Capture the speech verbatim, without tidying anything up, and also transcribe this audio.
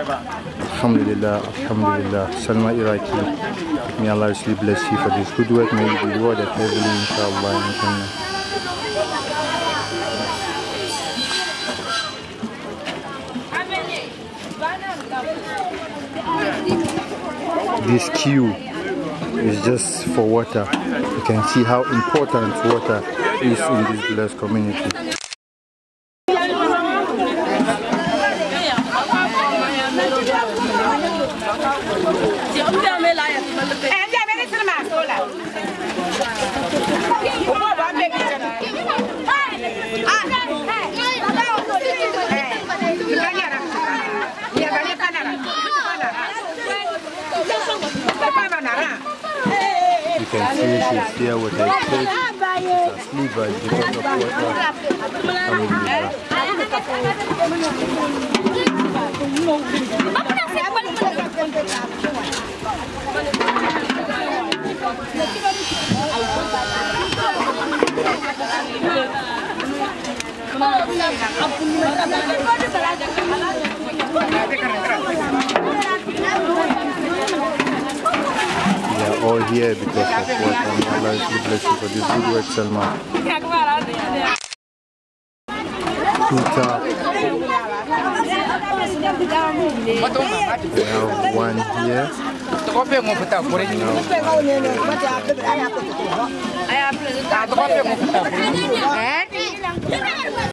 Alhamdulillah, Alhamdulillah. Salma Iraqi. May Allah richly bless you for this good work. May you be rewarded heavily, inshallah. This queue is just for water. You can see how important water is in this blessed community. You can see she's here with her kids. She's asleep by because of water. They are all here because of water. May Allah bless you for this good work, Salma. Tuta. We have one here. Now one here.